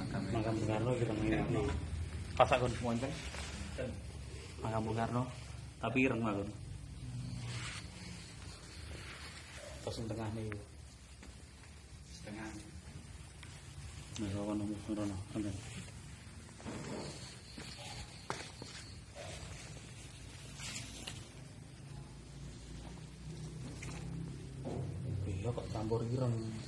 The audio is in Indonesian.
Makam Bung Karno kita ngene. Pas akon wonten. Makam Bung Karno. Tapi ireng makon. Terus sing tengah niku. Setengah. Nah, kawan nomor rono. Amin. Iya kok campur ireng.